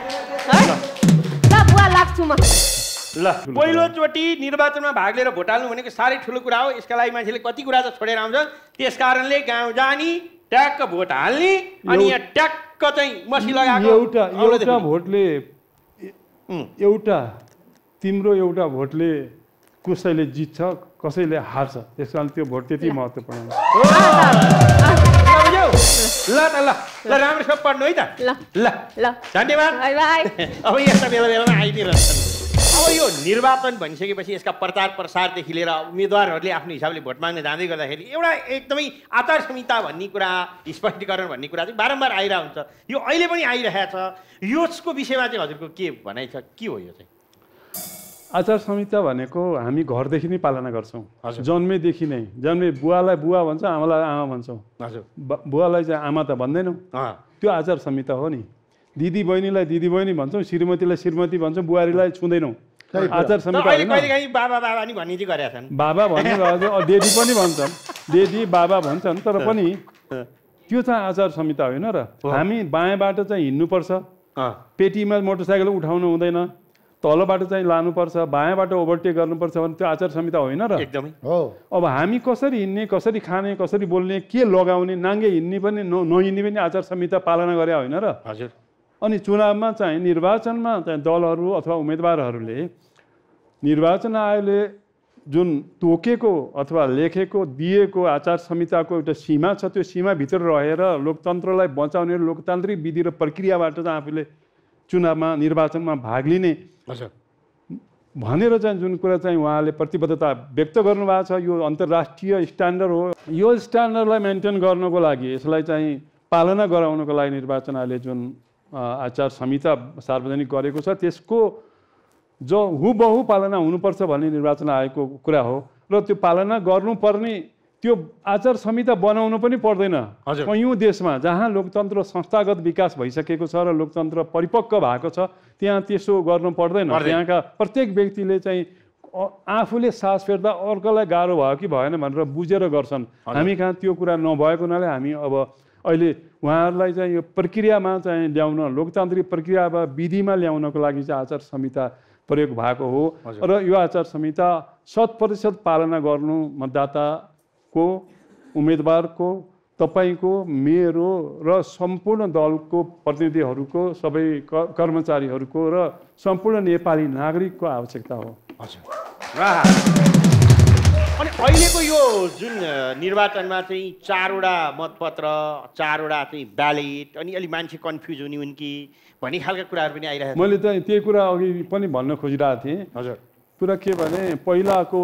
ल बुवा लाग्छु म ल पहिलोचोटि निर्वाचनमा भाग लिएर भोट हाल्नु भनेको साह्रै ठुलो कुरा हो यसका लागि मान्छेले कति कुरा त छोडेर आउँछ त्यस कारणले गाउँ जाने ट्याक्क भोट हाल्ने अनि यहाँ ट्याक्क चाहिँ मसी लगाएको एउटा भोटले एउटा तिम्रो एउटा भोटले कसैले जित्छ कसैले हार्छ त्यस कारण त्यो भोट त्यति महत्त्वपूर्ण ल त ल ल राम्रोसँग पढ्नु है त ल ल धन्यवाद बाई बाई अब यस्ता बेला बेलामा आइदिइरहन्छन् अब यो निर्वाचन भनिसकेपछि यसका प्रचार प्रसारदेखि लिएर उम्मेदवारहरूले आफ्नो हिसाबले भोट माग्न जाँदै गर्दाखेरि एउटा एकदमै आचार संहिता भन्ने कुरा स्पष्टीकरण भन्ने कुरा चाहिँ बारम्बार आइरहेको हुन्छ यो अहिले पनि आइरहेको छ यसको विषयमा चाहिँ हजुरको के भनाइ छ के हो यो चाहिँ आचार संहिता भनेको हामी घरदेखि नै पालना गर्छौँ जन्मेदेखि नै जन्मे बुवालाई बुवा भन्छ आमालाई आमा भन्छौँ हजुर बुवालाई चाहिँ आमा त भन्दैनौँ त्यो आचार संहिता हो नि दिदी बहिनीलाई दिदी बहिनी भन्छौँ श्रीमतीलाई श्रीमती भन्छौँ बुहारीलाई छुँदैनौँ आचार संहिता बाबा बाबा नि भन्ने चाहिँ गरेका छन् बाबा भन्ने देदी पनि भन्छन् देदी बाबा भन्छन् तर पनि त्यो चाहिँ आचार संहिता होइन र हामी बायाँबाट चाहिँ हिँड्नुपर्छ पेटीमा मोटरसाइकल उठाउनु हुँदैन तलबाट चाहिँ लानुपर्छ बायाँबाट ओभरटेक गर्नुपर्छ भने त्यो आचार संहिता होइन र एकदमै अब हामी कसरी हिँड्ने कसरी खाने कसरी बोल्ने के लगाउने नाङ्गे हिँड्ने पनि नहिँड्ने पनि आचार संहिता पालना गरे होइन र हजुर अनि चुनावमा चाहिँ निर्वाचनमा चाहिँ दलहरू अथवा उम्मेदवारहरूले निर्वाचन आयोगले जुन तोकेको अथवा लेखेको दिएको आचार संहिताको एउटा सीमा छ त्यो सीमाभित्र रहेर लोकतन्त्रलाई बचाउने लोकतान्त्रिक विधि र प्रक्रियाबाट चाहिँ आफूले चुनावमा निर्वाचनमा भाग लिने भनेर चाहिँ जुन कुरा चाहिँ उहाँले प्रतिबद्धता व्यक्त गर्नुभएको छ यो अन्तर्राष्ट्रिय स्ट्यान्डर्ड हो यो स्ट्यान्डर्डलाई मेन्टेन गर्नको लागि यसलाई चाहिँ पालना गराउनको लागि निर्वाचन आयोगले जुन आचार संहिता सार्वजनिक गरेको छ त्यसको जो हुबहु पालना हुनुपर्छ भन्ने निर्वाचन आयोगको कुरा हो र त्यो पालना गर्नुपर्ने त्यो आचार संहिता बनाउनु पनि पर्दैन कयौँ देशमा जहाँ लोकतन्त्र संस्थागत विकास भइसकेको छ र लोकतन्त्र परिपक्व भएको छ त्यहाँ त्यसो गर्नु पर्दैन त्यहाँका प्रत्येक व्यक्तिले चाहिँ आफूले सास फेर्दा अर्कोलाई गाह्रो भयो कि भएन भनेर बुझेर गर्छन् हामी कहाँ त्यो कुरा नभएको हुनाले हामी अब अहिले उहाँहरूलाई चाहिँ यो प्रक्रियामा चाहिँ ल्याउन लोकतान्त्रिक प्रक्रिया वा विधिमा ल्याउनको लागि चाहिँ आचार संहिता प्रयोग भएको हो र यो आचार संहिता 100% पालना गर्नु मतदाताको उम्मेदवारको तपाईँको मेरो र सम्पूर्ण दलको प्रतिनिधिहरूको सबै कर्मचारीहरूको र सम्पूर्ण नेपाली नागरिकको आवश्यकता हो। हजुर अनि अहिलेको यो जुन निर्वाचनमा चाहिँ 4वटा मतपत्र 4वटा चाहिँ ब्यालेट अनि अलि मान्छे कन्फ्युज हुने हुन् कि भन्ने खालका कुराहरू पनि आइरहेको मैले चाहिँ त्यही कुरा अघि पनि भन्न खोजिरहेको थिएँ। हजुर कुरा के भने पहिलाको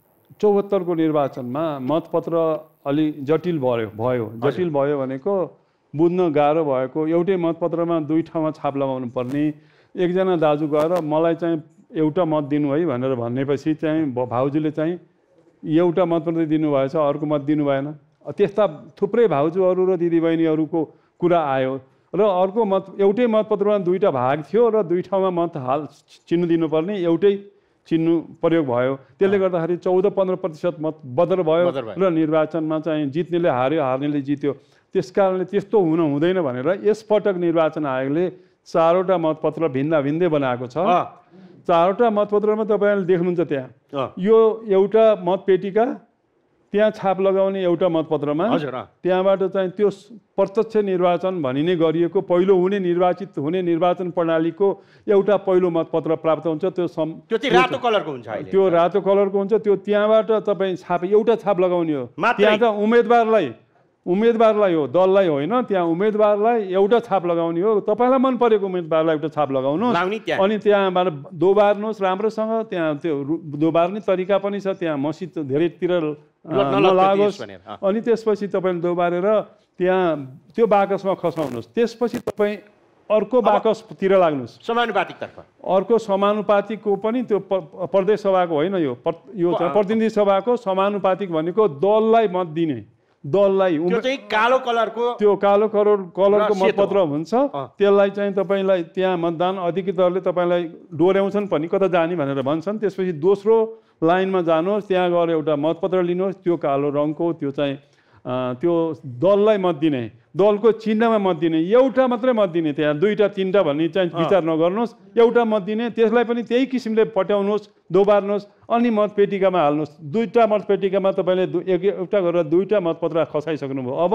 74 को निर्वाचनमा मतपत्र अलि जटिल भयो जटिल भयो भनेको बुझ्न गाह्रो भएको एउटै मतपत्रमा 2 ठाउँमा छाप लगाउनु पर्ने एकजना दाजु गएर मलाई चाहिँ एउटा मत दिनु है भनेर भन्नेपछि चाहिँ भाउजूले चाहिँ एउटा मतपत्र दिनुभएछ अर्को मत दिनु भएन। त्यस्ता थुप्रै भाउजूहरू र दिदीबहिनीहरूको कुरा आयो र अर्को मत एउटै मतपत्रमा 2टा भाग थियो र 2 ठाउँमा मत चिन्ह दिनुपर्ने एउटै चिन्नु प्रयोग भयो। त्यसले गर्दाखेरि 14-15% मत बदर भयो र निर्वाचनमा चाहिँ जित्नेले हार्यो हार्नेले जित्यो। त्यसकारणले त्यस्तो हुँदैन भनेर यसपटक निर्वाचन आयोगले 4वटा मतपत्र भिन्दै बनाएको छ। 4वटा मतपत्रमा तपाईँले देख्नुहुन्छ त्यहाँ यो एउटा मतपेटिका त्यहाँ छाप लगाउने एउटा मतपत्रमा त्यहाँबाट चाहिँ त्यो प्रत्यक्ष निर्वाचन भनिने गरिएको पहिलो निर्वाचित हुने निर्वाचन प्रणालीको एउटा पहिलो मतपत्र प्राप्त हुन्छ। त्यो चाहिँ रातो कलरको हुन्छ अहिले। त्यो रातो कलरको हुन्छ। त्यो त्यहाँबाट तपाईँ एउटा छाप लगाउने हो। त्यहाँ त उम्मेदवारलाई हो दललाई होइन। त्यहाँ उम्मेदवारलाई एउटा छाप लगाउने हो। तपाईँलाई मन परेको उम्मेदवारलाई एउटा छाप लगाउनुहोस् अनि त्यहाँबाट दोबार्नुहोस् राम्रोसँग। त्यहाँ त्यो दोबार्ने तरिका पनि छ। त्यहाँ मस्जिद धेरैतिर नलागोस् अनि त्यसपछि तपाईँले दोबारेर त्यहाँ त्यो बाकसमा खसाउनुहोस्। त्यसपछि तपाईँ अर्को बाकसतिर लाग्नुहोस् समानुपातिकतर्फ। अर्को समानुपातिकको पनि त्यो प्रदेश सभाको होइन यो प्रतिनिधि सभाको समानुपातिक भनेको दललाई मत दिने दललाई कालो कलरको त्यो कालो कलरको मतपत्र हुन्छ। त्यसलाई चाहिँ तपाईँलाई त्यहाँ मतदान अधिकृतहरूले तपाईँलाई डोर्याउँछन् पनि कता जाने भनेर भन्छन्। त्यसपछि दोस्रो लाइनमा जानुहोस् त्यहाँ गएर एउटा मतपत्र लिनुहोस् त्यो कालो रङको त्यो चाहिँ त्यो दललाई मत दिने दलको चिन्हमा मत दिने एउटा मात्रै मत दिने। त्यहाँ 2टा 3टा भन्ने चाहिँ विचार नगर्नुहोस् एउटा मत दिने त्यसलाई पनि त्यही किसिमले पट्याउनुहोस् दोबार्नुहोस् अनि मतपेटिकामा हाल्नुहोस्। 2टा मतपेटिकामा तपाईँले एउटा गरेर 2टा मतपत्र खसाइसक्नुभयो। अब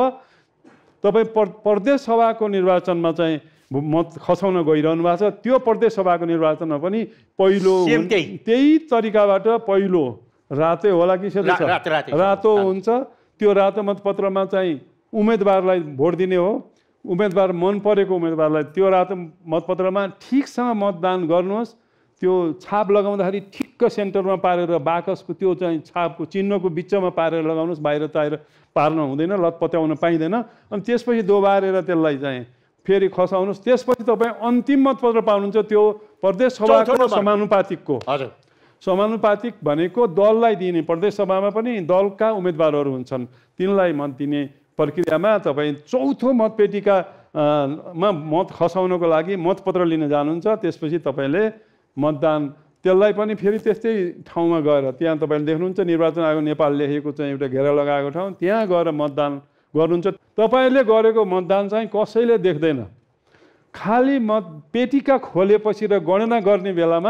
तपाईँ प्रदेश सभाको निर्वाचनमा चाहिँ मत खसाउन गइरहनु भएको छ। त्यो प्रदेश सभाको निर्वाचनमा पनि पहिलो त्यही तरिकाबाट पहिलो रातै होला कि सेतो रातो हुन्छ। त्यो रातो मतपत्रमा चाहिँ उम्मेदवारलाई भोट दिने हो। उम्मेदवार मन परेको उम्मेदवारलाई त्यो रातो मतपत्रमा ठिकसँग मतदान गर्नुहोस्। त्यो छाप लगाउँदाखेरि ठिक्क सेन्टरमा पारेर बाकसको त्यो चाहिँ छापको चिन्हको बिचमा पारेर लगाउनुहोस्। बाहिर पार्न हुँदैन लतपत्याउन पाइँदैन। अनि त्यसपछि दोबारेर त्यसलाई चाहिँ फेरि खसाउनुहोस्। त्यसपछि तपाईँ अन्तिम मतपत्र पाउनुहुन्छ त्यो प्रदेश सभाको समानुपातिकको। समानुपातिक भनेको दललाई दिने प्रदेश सभामा पनि दलका उम्मेदवारहरू हुन्छन् तिनलाई मत दिने प्रक्रियामा तपाईँ चौथो मतपेटिकामा मत खसाउनको लागि मतपत्र लिन जानुहुन्छ। त्यसपछि तपाईँले मतदान त्यसलाई पनि फेरि त्यस्तै ठाउँमा गएर त्यहाँ तपाईँले देख्नुहुन्छ निर्वाचन आयोग नेपाल लेखेको चाहिँ एउटा घेरा लगाएको ठाउँ त्यहाँ गएर मतदान गर्नुहुन्छ। तपाईँले गरेको मतदान चाहिँ कसैले देख्दैन। खालि मतपेटिका खोलेपछि र गणना गर्ने बेलामा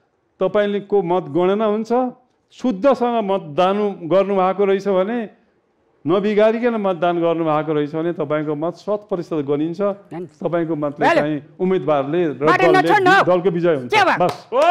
तपाईँको मत गणना हुन्छ। शुद्धसँग मतदान गर्नुभएको रहेछ भने नबिगारिकन मतदान गर्नुभएको रहेछ भने तपाईँको मत 100% गनिन्छ। तपाईँको मतले चाहिँ उम्मेदवारले र दलको विजय हुन्छ। बस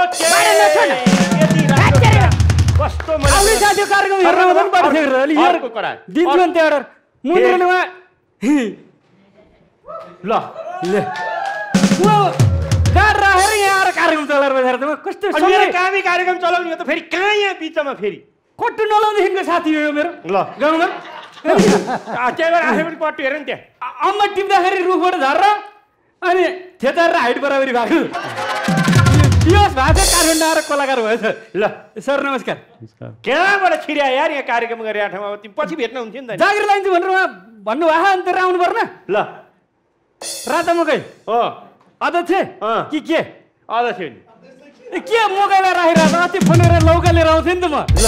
कार्यक्रम चलाउने हो त फेरि कहाँ यहाँ बिचमा फेरि कट्टु नलाउँदेखिको साथी हो मेरो गाउँमा। त्यही भएर आफै पनि पट्टु हेर नि त्यहाँ अम्मा टिप्दाखेरि रुखबाट झर्र अनि थेचार र हाइट बराबरी भएको पियोस भएको काठमाडौँ आएर कलाकार भएछ। ल सर नमस्कार। कहाँबाट छिर्या यार यहाँ कार्यक्रम गरेर ठाउँमा तिमी पछि भेट्न हुन्थ्यो नि त। जागिर लाइन्छु भनेर उहाँ भन्नुभएको अन्त आउनु पर्ने। ल राता मकै हो अध्यक्ष कि के अध्यक्ष नि के मकैलाई राखिरहेको अस्ति फोन गरेर लौका लिएर आउँथेँ नि त म। ल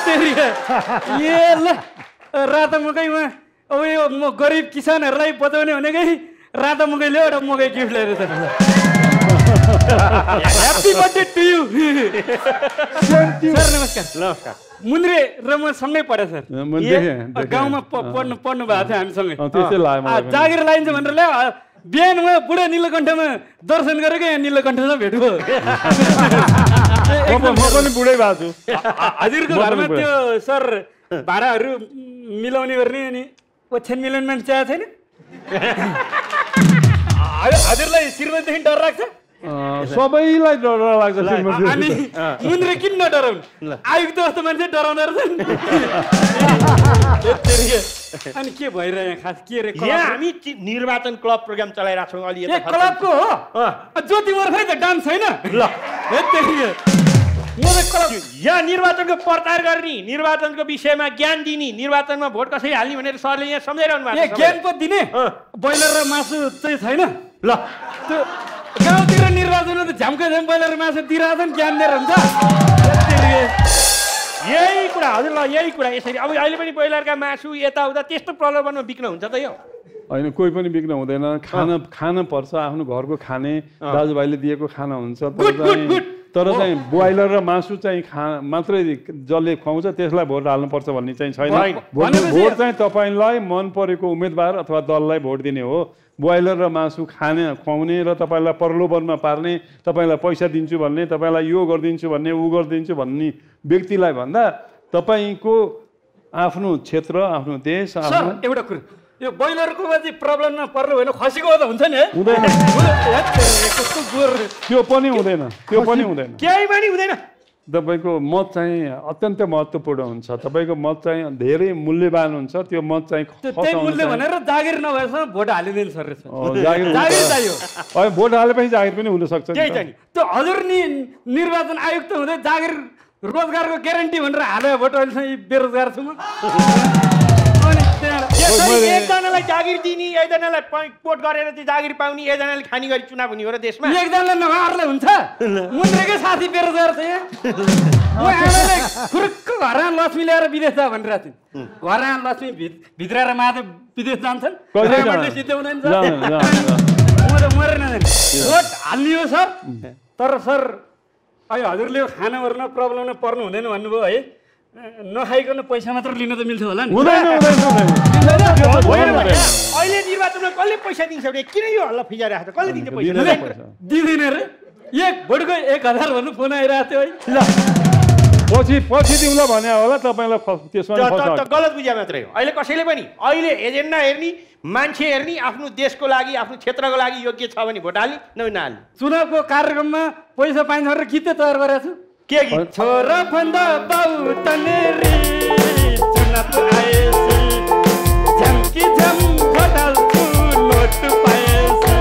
ल राता मकैमा अब यो म गरिब किसानहरूलाई बचाउने भनेकै राता मकै ल्यायो एउटा मकै गिफ्ट ल्याएर त। Happy birthday to you. Sir नमस्कार। नमस्कार। मुन्द्रे र म सँगै पढेँ सर। गाउँमा पढ्नु भएको थियो हामीसँगै। जागिर लाइन्छ भनेर ल्यायो बिहान म बुढा नीलकण्ठमा दर्शन गरेको यहाँ नीलकण्ठमा भेट भयो। म पनि बुढै भएको छु। हजुरको घरमा त्यो सर भाडाहरू मिलाउने गर्ने अनि ओछ्यान मिलाउने मान्छे चाहिएको छैन? हजुरलाई श्रीमतीदेखि डर लाग्छ? सबैलाई डर लाग्छ श्रीमती। अनि मुन्द्रे किन नडराउनु? आयुक्त जस्तो मान्छे डराउँदो रहेछ नि। अनि के भइरह्यो यहाँ खास के रे? यहाँ हामी निर्वाचन क्लब प्रोग्राम चलाइरहेको छौँ अलि ए क्लबको हो? ज्योति खै त डान्स छैन ल यहाँ निर्वाचनको प्रचार गर्ने, निर्वाचनको विषयमा ज्ञान दिने, निर्वाचनमा भोट कसरी हाल्ने भनेर सरले यहाँ सम्झाइरहनु भएको छ। ज्ञान पो दिने ब्रोइलर र मासु चाहिँ छैन ल? त्यो गाउँतिर निर्वाचनमा त झ्याम्का झ्याम ब्रोइलर मासु दिइरहेछन्, ज्ञान दिएर हुन्छ। यही कुरा हजुर ल, यही कुरा यसरी अब अहिले पनि ब्रोइलरका मासु यताउता त्यस्तो प्रलोभनमा बिक्न हुन्छ त यो? होइन, कोही पनि बिक्न हुँदैन। खान पर्छ, आफ्नो घरको खाने दाजुभाइले दिएको खाना हुन्छ। तर चाहिँ ब्रोइलर र मासु चाहिँ मात्रै जसले खुवाउँछ त्यसलाई भोट हाल्नुपर्छ भन्ने चाहिँ छैन। भोट चाहिँ तपाईँलाई मन परेको उम्मेदवार अथवा दललाई भोट दिने हो। ब्रोइलर र मासु खुवाउने र तपाईँलाई प्रलोभनमा पार्ने, तपाईँलाई पैसा दिन्छु भन्ने, तपाईँलाई यो गरिदिन्छु भन्ने, ऊ गरिदिन्छु भन्ने व्यक्तिलाई भन्दा तपाईँको आफ्नो क्षेत्र, आफ्नो देश, आफ्नो एउटा कुरा यो ब्रोइलरको चाहिँ प्रब्लममा पर्नु होइन, खसीको त हुन्छ नि है? हुँदैन, त्यो पनि हुँदैन, त्यो पनि हुँदैन, केही पनि हुँदैन। तपाईँको मत चाहिँ अत्यन्त महत्त्वपूर्ण हुन्छ। तपाईँको मत चाहिँ धेरै मूल्यवान हुन्छ। त्यो मत चाहिँ त्यही मूल्य भनेर जागिर नभएसम्म भोट हालिँदैन सर। जागिर चाहियो, भोट हालेपछि जागिर पनि हुनसक्छ। त्यो हजुर नि निर्वाचन आयुक्त हुँदै जागिर रोजगारको ग्यारेन्टी भनेर हालेर भोट अहिलेसम्म बेरोजगार छु म। एकजनालाई जागिर दिने, एकजनालाई पोट गरेर चाहिँ जागिर पाउने, एकजनाले खाने गरी चुनाव हुने हो र देशमा। एकजनालाई नभए हुन्छ? मुन्द्रेकै साथी बेरोजगार छ यहाँ। म आमालाई खुरुक्क घरमा लक्ष्मी ल्याएर विदेश जा भनिरहेको थिएँ। घरमा लक्ष्मी भित्राएर माथि विदेश जान्छन्, सिद्ध्याउँदैन। म त मरेन। भोट हाल्ने हो सर, तर सर अहिले हजुरले खाना ओर्न प्रब्लममा पर्नु हुँदैन भन्नुभयो है। नखाइकन पैसा मात्र लिन त मिल्छ होला नि? अहिले निर्वाचनमा कसले पैसा दिन्छ भने किन यो हल्ला फिजाइरहेको छ? कसले दिन्छ पैसा? दिँदैन रे। एक भोटको 1000 भन्नु फोन आइरहेको थियो है। ल पछि दिउँला भने होला तपाईँलाई त्यसमा गलत बुझ्या मात्रै हो। अहिले कसैले पनि अहिले एजेन्डा हेर्ने, मान्छे हेर्ने, आफ्नो देशको लागि, आफ्नो क्षेत्रको लागि योग्य छ भने भोट हाल्ने, नहाल्ने। चुनावको कार्यक्रममा पैसा पाइन्छ भनेर गीत तयार गरेको छु। के गीत? छोरा फन्दा बाउ तनेरी चुनाव आएसी झम्की झम भटाल तु नोट पाएसी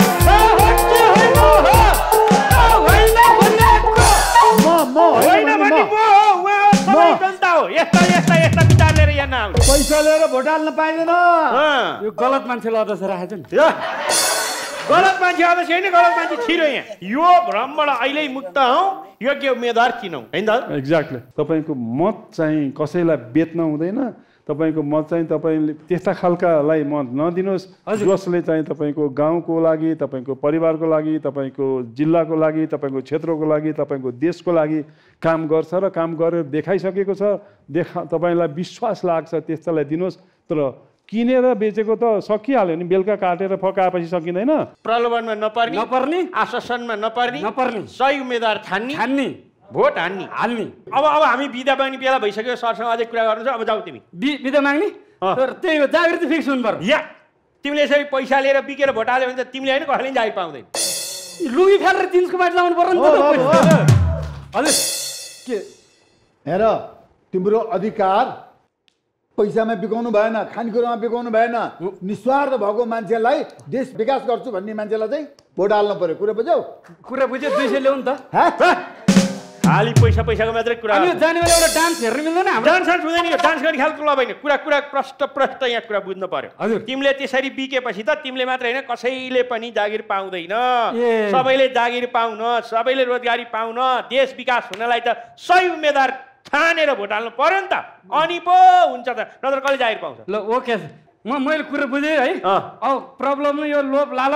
यस्ता विचार लिएर यहाँ नआउनु। पैसा लिएर भोट हाल्न पाइँदैन। यो गलत मान्छेलाई अध्यक्ष राखेको छ नि। गलत मान्छे अध्यक्ष होइन, गलत मान्छे छिरो यहाँ। यो भ्रमबाट अहिले मुक्त हौ, योग्य उम्मेदवार चिनौँ, हैन त? एक्ज्याक्टली। तपाईँको मत चाहिँ कसैलाई बेच्न हुँदैन। तपाईँको मत चाहिँ तपाईँले त्यस्ता खालकालाई मत नदिनुहोस् जसले चाहिँ तपाईँको गाउँको लागि, तपाईँको परिवारको लागि, तपाईँको जिल्लाको लागि, तपाईँको क्षेत्रको लागि, तपाईँको देशको लागि काम गर्छ र काम गरेर देखाइसकेको छ। तपाईँलाई विश्वास लाग्छ त्यस्तालाई दिनुहोस्। तर किनेर बेचेको त सकिहाल्यो नि, बेलुका काटेर फकाएपछि सकिँदैन। प्रलोभनमा नपर्ने, आश्वासनमा नपर्ने, सही उम्मेदवार छान्ने, भोट हान्ने। अब हामी बिदा माग्ने बेला भइसक्यो। सरसँग अझै कुरा गर्नु छ, अब जाऊ तिमी। बिदा माग्ने? तर त्यही हो, जागिर त फिक्स हुनु पर्यो। या तिमीले यसरी पैसा लिएर बिकेर भोट हाल्यो भने त तिमीले होइन कसैले जागिर पाउँदैन। लुगी फालेर जिन्सको माथि लाउनु पर्यो नि त। हजुर के हेर, तिम्रो अधिकार पैसामा बिकाउनु भएन, खानेकुरामा बिकाउनु भएन। निस्वार्थ भएको मान्छेलाई, देश विकास गर्छु भन्ने मान्छेलाई चाहिँ भोट हाल्नु पर्यो। कुरा बुझ्यौ? कुरा बुझ्यो। 200 ल्याउनु त। खाली पैसाको मात्रै कुरा। अनि जाने बेला एउटा डान्स हेर्न मिल्दैन? डान्स हुँदैन, यो डान्स गर्ने खालको क्लब होइन। कुरा प्रष्ट यहाँ कुरा बुझ्नु पर्यो। तिमीले त्यसरी बिकेपछि त तिमीले मात्र होइन, कसैले पनि जागिर पाउँदैन। सबैले जागिर पाउन, सबैले रोजगारी पाउन, देश विकास हुनलाई त सही उम्मेदवार छानेर भोट हाल्नु पर्यो नि त। अनि पो हुन्छ त, नत्र कसले जागिर पाउँछ? ल ओके, मैले कुरा बुझेँ है। अब प्रब्लम यो लोभ लालच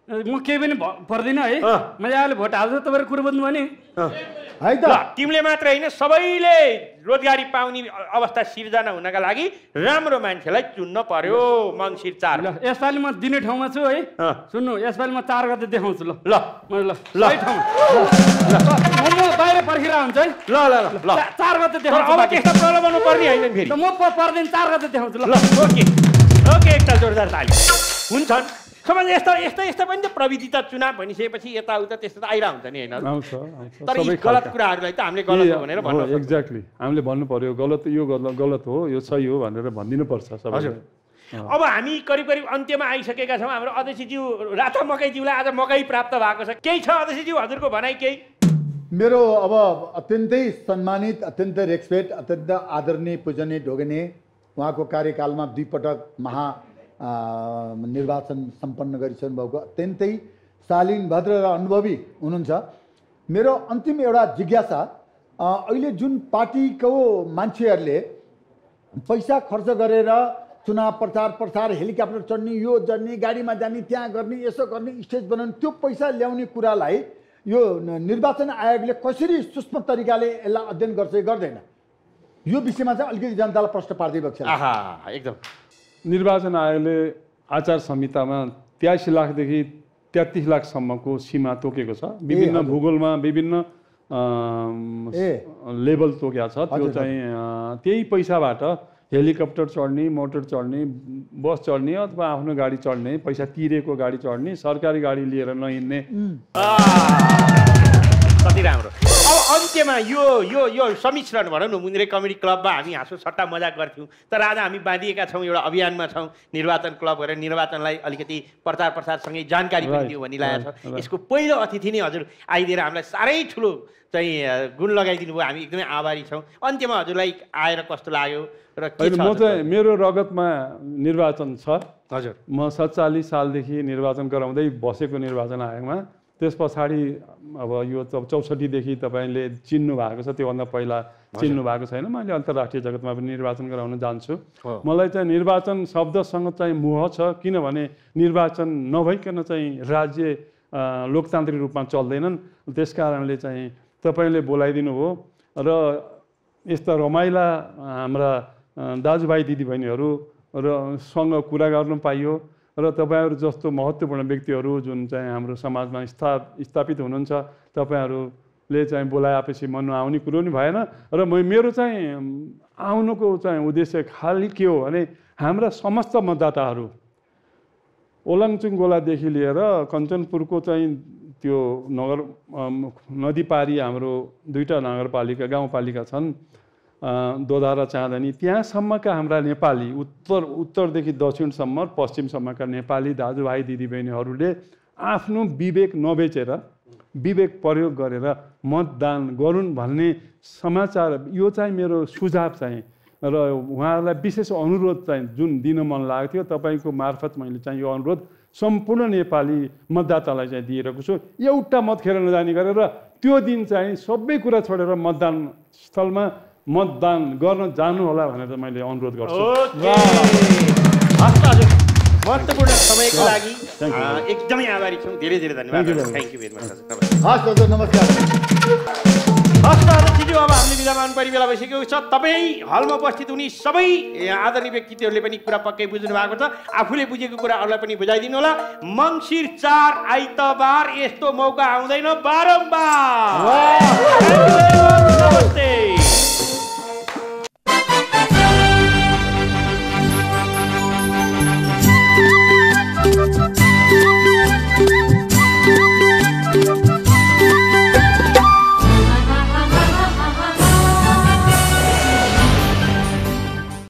म केही पनि पर्दिनँ है मजाले भोट हाल्छु तपाईँहरू कुरो बुझ्नु भने है त तिमीले मात्र होइन सबैले रोजगारी पाउने अवस्था सिर्जना हुनका लागि राम्रो मान्छेलाई चुन्न पर्यो मङ्सिर 4 ल यसपालि म दिने ठाउँमा छु है सुन्नु यसपालि म 4 गते देखाउँछु ल ल सही ठाउँमा म बाहिर पर्खिरा हुन्छ है ल ल ल 4 गते देखाउँछु अब त्यस्तो प्रब्लम गर्नु पर्ने होइन फेरि म पर्दैन 4 गते देखाउँछु ल ओके ओके एकताल जोरदार ताली हुन्छन् समाज यस्ता पनि त प्रविधि त चुनाव भनिसकेपछि यताउता त्यस्तो त आइरह हुन्छ नि होइन तर यी गलत कुराहरूलाई त हामीले गलत हो भनेर भन्नु एक्ज्याक्टली हामीले भन्नु पर्यो गलत यो गलत हो यो सही हो भनेर भनिदिनु पर्छ सबैले अब हामी करिब अन्त्यमा आइसकेका छौँ हाम्रो अध्यक्षज्यू राता मकैज्यूलाई आज मकै प्राप्त भएको छ केही छ अध्यक्षज्यू हजुरको भनाइ केही मेरो अब अत्यन्तै सम्मानित अत्यन्तै रेस्पेक्ट अत्यन्त आदरणीय पूजनीय ढोगने उहाँको कार्यकालमा 2 पटक निर्वाचन सम्पन्न गरिसक्नु भएको अत्यन्तै शालीन भद्र र अनुभवी हुनुहुन्छ मेरो अन्तिम एउटा जिज्ञासा अहिले जुन पार्टीको मान्छेहरूले पैसा खर्च गरेर चुनाव प्रचार हेलिकप्टर चढ्ने यो जड्ने गाडीमा जाने त्यहाँ गर्ने यसो गर्ने स्टेज बनाउने त्यो पैसा ल्याउने कुरालाई यो निर्वाचन आयोगले कसरी सूक्ष्म तरिकाले यसलाई अध्ययन गर्छ गर्दैन यो विषयमा चाहिँ अलिकति जनतालाई प्रश्न पार्दै भएको छ एकदम निर्वाचन आयोगले आचार संहितामा 83 लाखदेखि 33 लाखसम्मको सीमा तोकेको छ विभिन्न भूगोलमा विभिन्न लेभल तोकेको छ त्यो चाहिँ त्यही पैसाबाट हेलिकप्टर चढ्ने मोटर चढ्ने बस चढ्ने अथवा आफ्नो गाडी चढ्ने पैसा तिरेको गाडी चढ्ने सरकारी गाडी लिएर नहिँड्ने कति राम्रो अब अन्त्यमा यो सम्मिश्रण भनौँ न मुन्द्रे कमेडी क्लबमा हामी हाँसो सट्टा मजाक गर्थ्यौँ तर आज हामी बाँधिएका छौँ एउटा अभियानमा छौँ निर्वाचन क्लब गरेर निर्वाचनलाई अलिकति प्रचारसँगै जानकारी पनि दिउँ भनी लागेको छ यसको पहिलो अतिथि नै हजुर आइदिएर हामीलाई साह्रै ठुलो चाहिँ गुण लगाइदिनु भयो हामी एकदमै आभारी छौँ अन्त्यमा हजुरलाई आएर कस्तो लाग्यो र के छ म चाहिँ मेरो रगतमा निर्वाचन छ हजुर म 47 सालदेखि निर्वाचन गराउँदै बसेको निर्वाचन आयोगमा त्यस पछाडि अब यो 64 देखि तपाईले चिन्नु भएको छ त्योभन्दा पहिला चिन्नु भएको छैन मैले अन्तर्राष्ट्रिय जगतमा पनि निर्वाचन गराउन जान्छु मलाई चाहिँ निर्वाचन शब्दसँग चाहिँ मोह छ किनभने निर्वाचन नभइकन चाहिँ राज्य लोकतान्त्रिक रूपमा चल्दैनन् त्यसकारणले चाहिँ तपाईले बोलाइदिनु भयो र यस्ता रमाइला हाम्रा दाजुभाइ दिदीबहिनीहरू र सँग कुरा गर्न पाइयो र तपाईहरु जस्तो महत्त्वपूर्ण व्यक्तिहरू जुन चाहिँ हाम्रो समाजमा स्थापित हुनुहुन्छ तपाईहरुले चाहिँ बोलाएपछि म नआउने कुरो नि भएन र मेरो चाहिँ आउनुको चाहिँ उद्देश्य खाली के हो भने हाम्रा समस्त मतदाताहरू ओलाङचुङ गोलादेखि लिएर कञ्चनपुरको चाहिँ त्यो नगर नदी पारी हाम्रो 2टा नगरपालिका गाउँपालिका छन् दोधारा चाँदनी त्यहाँसम्मका हाम्रा नेपाली उत्तरदेखि दक्षिणसम्म पश्चिमसम्मका नेपाली दाजुभाइ दिदीबहिनीहरूले आफ्नो विवेक नबेचेर विवेक प्रयोग गरेर मतदान गरून् भन्ने समाचार यो चाहिँ मेरो सुझाव चाहिँ र उहाँहरूलाई विशेष अनुरोध चाहिँ जुन दिन मन लाग्थ्यो तपाईको मार्फत मैले चाहिँ यो अनुरोध सम्पूर्ण नेपाली मतदातालाई चाहिँ दिइरहेको छु एउटा मत खेर नजाने गरेर त्यो दिन चाहिँ सबै कुरा छोडेर मतदान स्थलमा मतदान गर्न जानु होला भनेर मैले अनुरोध गर्छु महत्त्वपूर्ण समयको लागि एकदमै आभारी छौँ धेरै धन्यवाद थ्यांक यू भेरी मच हस् हजुर नमस्कार हस् अध्यक्षज्यू अब हामीले बिदा माग्नु पर्ने बेला भइसकेको छ तपाईँ हलमा उपस्थित हुने सबै आदरणीय व्यक्तित्वहरूले पनि कुरा पक्कै बुझ्नु भएको छ आफूले बुझेको कुरा अरूलाई पनि बुझाइदिनु होला मङ्सिर 4 आइतबार यस्तो मौका आउँदैन बारम्बार